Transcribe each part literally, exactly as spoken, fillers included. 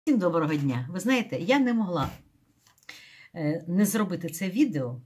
Всім доброго дня! Ви знаєте, я не могла не зробити це відео.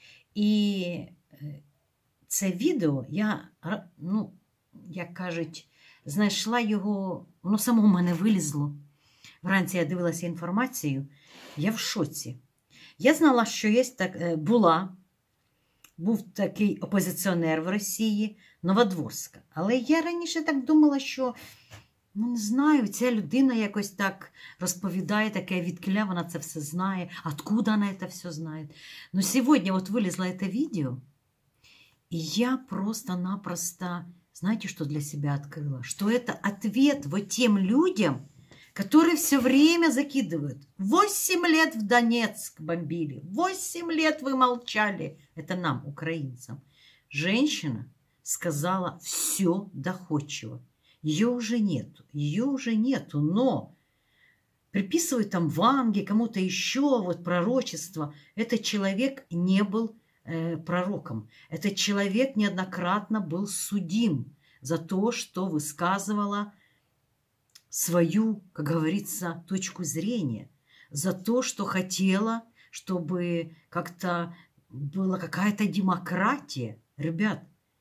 І це відео я, ну, як кажуть, знайшла його, воно само в мене вилізло. Вранці я дивилася інформацію, я в шоці. Я знала, що є так, була, був такий опозиціонер в Росії, Новодворська. Але я раніше так думала, що, ну, не знаю, ця людина якось так розповідає, таке, відкіля вона це все знає, откуда вона це все знає. Но сьогодні от вилізло це відео, и я просто-напросто, знаете, что для себя открыла? Что это ответ вот тем людям, которые все время закидывают. Восемь лет в Донецк бомбили, восемь лет вы молчали. Это нам, украинцам. Женщина сказала все доходчиво. Ее уже нету, ее уже нету, но приписывают там Ванге, кому-то еще, вот пророчество. Этот человек не был э, пророком. Этот человек неоднократно был судим за то, что высказывала свою, как говорится, точку зрения, за то, что хотела, чтобы как-то была какая-то демократия. Ребят,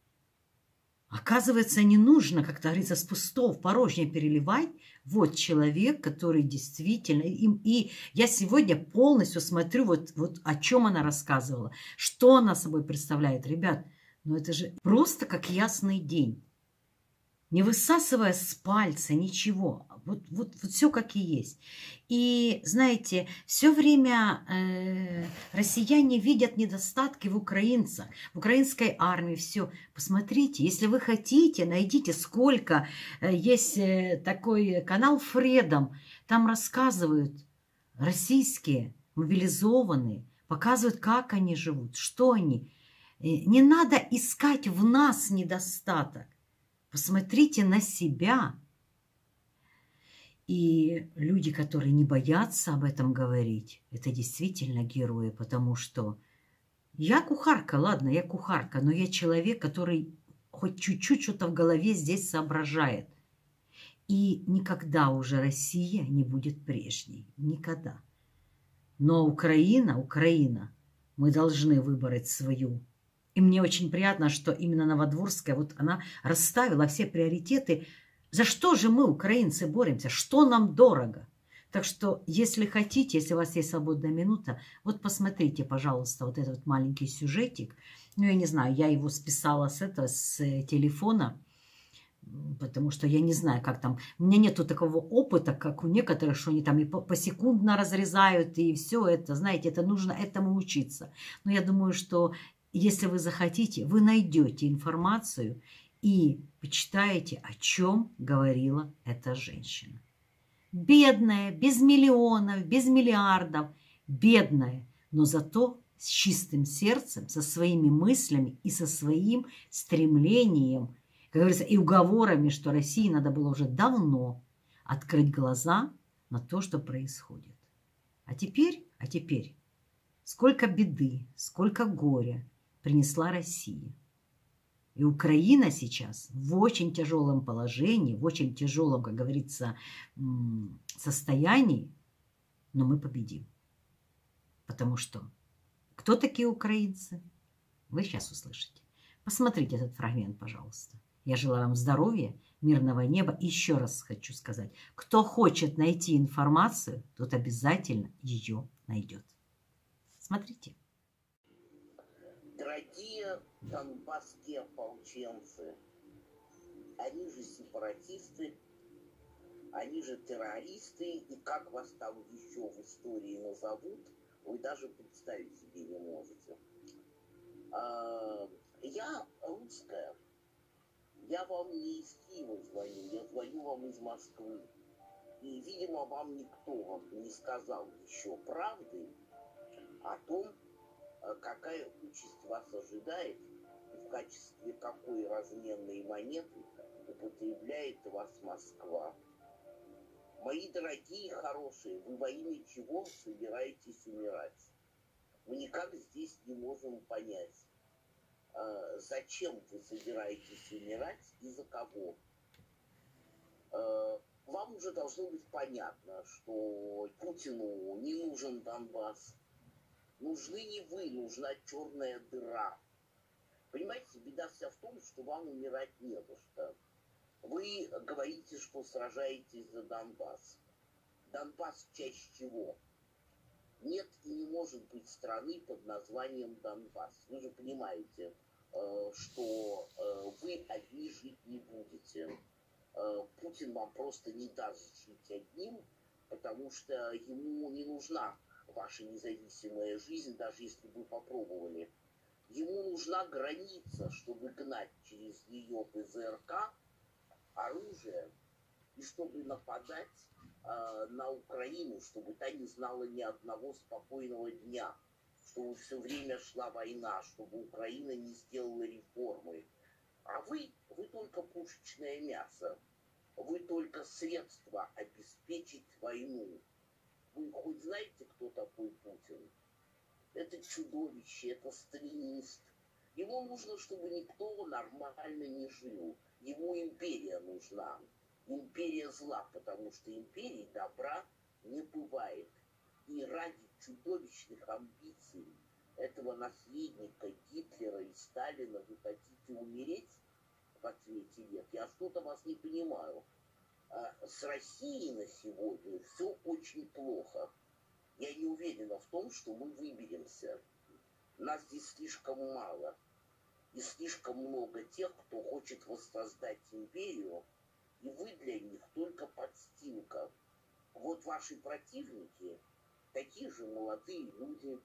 оказывается, не нужно, как говорится, с пустого в порожнее переливать. Вот человек, который действительно... И, и я сегодня полностью смотрю, вот, вот о чем она рассказывала, что она собой представляет. Ребят, ну это же просто как ясный день. Не высасывая с пальца ничего. Вот, вот, вот все как и есть. И, знаете, все время э, россияне видят недостатки в украинцах, в украинской армии, все. Посмотрите, если вы хотите, найдите, сколько э, есть э, такой канал Freedom. Там рассказывают российские мобилизованные, показывают, как они живут, что они. Не надо искать в нас недостаток. Посмотрите на себя. И люди, которые не боятся об этом говорить, это действительно герои, потому что я кухарка, ладно, я кухарка, но я человек, который хоть чуть-чуть что-то в голове здесь соображает. И никогда уже Россия не будет прежней. Никогда. Но Украина, Украина, мы должны выбрать свою. И мне очень приятно, что именно Новодворская, вот она расставила все приоритеты. За что же мы, украинцы, боремся? Что нам дорого? Так что, если хотите, если у вас есть свободная минута, вот посмотрите, пожалуйста, вот этот маленький сюжетик. Ну, я не знаю, я его списала с этого, с телефона, потому что я не знаю, как там. У меня нету такого опыта, как у некоторых, что они там и посекундно разрезают, и все это, знаете, это нужно этому учиться. Но я думаю, что если вы захотите, вы найдете информацию и почитаете, о чем говорила эта женщина. Бедная, без миллионов, без миллиардов, бедная, но зато с чистым сердцем, со своими мыслями и со своим стремлением, как говорится, и уговорами, что России надо было уже давно открыть глаза на то, что происходит. А теперь, а теперь, сколько беды, сколько горя принесла Россия. И Украина сейчас в очень тяжелом положении, в очень тяжелом, как говорится, состоянии, но мы победим. Потому что кто такие украинцы? Вы сейчас услышите. Посмотрите этот фрагмент, пожалуйста. Я желаю вам здоровья, мирного неба. И еще раз хочу сказать, кто хочет найти информацию, тот обязательно ее найдет. Смотрите. Дорогие донбасские ополченцы, они же сепаратисты, они же террористы, и как вас там еще в истории назовут, вы даже представить себе не можете. Я русская, я вам не из Киева звоню, я звоню вам из Москвы. И, видимо, вам никто вам не сказал еще правды о том, какая участь вас ожидает и в качестве какой разменной монеты употребляет вас Москва. Мои дорогие, хорошие, вы во имя чего собираетесь умирать? Мы никак здесь не можем понять, зачем вы собираетесь умирать и за кого. вам уже должно быть понятно, что Путину не нужен Донбасс. Нужны не вы, нужна черная дыра. Понимаете, беда вся в том, что вам умирать не за что. Вы говорите, что сражаетесь за Донбасс. Донбасс в часть чего? Нет и не может быть страны под названием Донбасс. Вы же понимаете, что вы одни жить не будете. Путин вам просто не даст жить одним, потому что ему не нужна ваша независимая жизнь, даже если бы попробовали. Ему нужна граница, чтобы гнать через нее ПЗРК, оружие, и чтобы нападать э, на Украину, чтобы та не знала ни одного спокойного дня, чтобы все время шла война, чтобы Украина не сделала реформы. А вы, вы только пушечное мясо, вы только средство обеспечить войну. Вы хоть знаете, кто такой Путин? Это чудовище, это сталинист. Ему нужно, чтобы никто нормально не жил. Ему империя нужна. Империя зла, потому что империи добра не бывает. И ради чудовищных амбиций этого наследника Гитлера и Сталина вы хотите умереть? В ответе нет. Я что-то вас не понимаю. С Россией на сегодня все очень плохо. Я не уверена в том, что мы выберемся. Нас здесь слишком мало. И слишком много тех, кто хочет воссоздать империю, и вы для них только подстилка. Вот ваши противники, такие же молодые люди,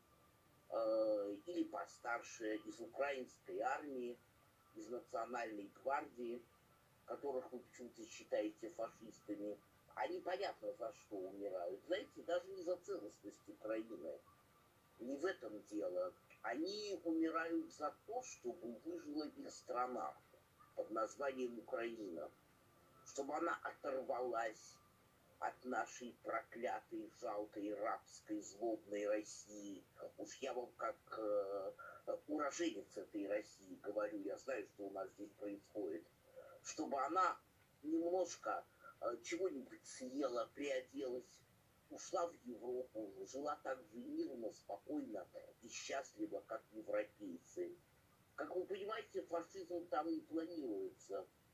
э, или постарше, из украинской армии, из национальной гвардии, которых вы почему-то считаете фашистами, они понятно за что умирают. Знаете, даже не за целостность Украины. Не в этом дело. Они умирают за то, чтобы выжила их страна под названием Украина. Чтобы она оторвалась от нашей проклятой, жалкой, рабской, злобной России. Уж я вам как э, уроженец этой России говорю, я знаю, что у нас здесь происходит. Чтобы она немножко э, чего-нибудь съела, приоделась, ушла в Европу, жила так же мирно, спокойно и счастливо, как европейцы. Как вы понимаете, фашизм там не планируется.